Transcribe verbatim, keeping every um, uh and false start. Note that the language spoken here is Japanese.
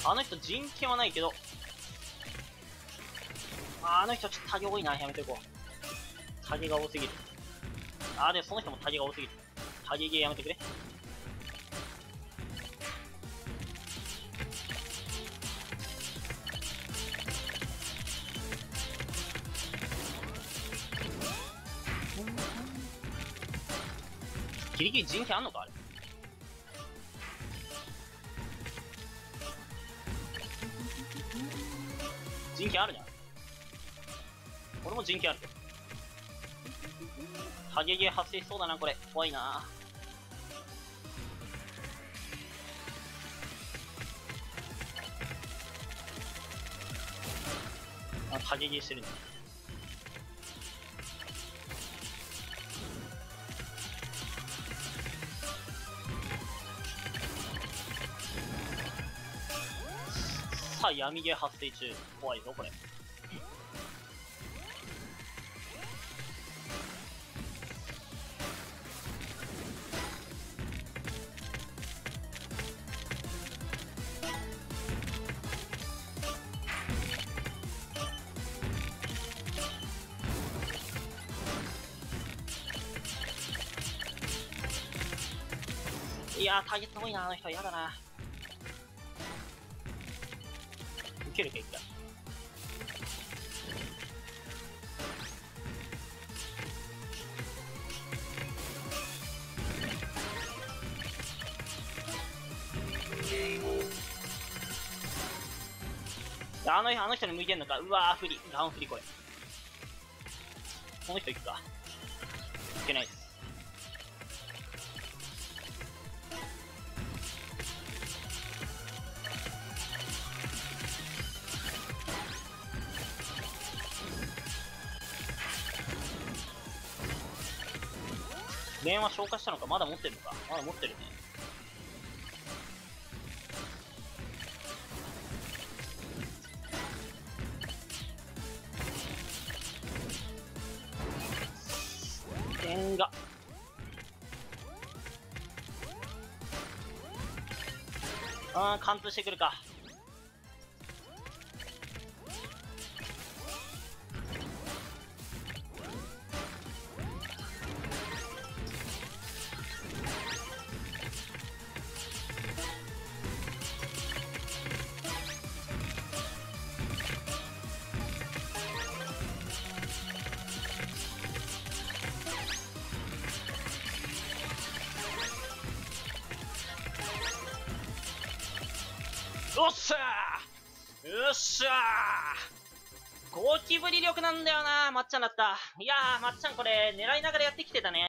あの人人権はないけど、ああの人ちょっとタゲ多いな。やめていこう。タゲが多すぎる。あーでもその人もタゲが多すぎる。タゲゲーやめてくれ。ギリギリ人権あんのかあれ。人権あるじゃん。俺も人権あるけど。ハゲゲー発生しそうだな、これ。怖いな。あ、ハゲゲーしてるんだ。さあ、闇ゲー発生中。怖いぞ、これ。いやー、ターゲット多いな、あの人。やだな。受けるか、一回。あのあの人に向いてんのか。うわー、不利。ガン不利、これ。この人行くか。いけないです。電話消化したのか。まだ持ってるのか。まだ持ってるね。電が。あー、貫通してくるか。よっしゃーよっしゃーゴキブリ力なんだよな。まっちゃんだった。いやー、まっちゃんこれ狙いながらやってきてたね。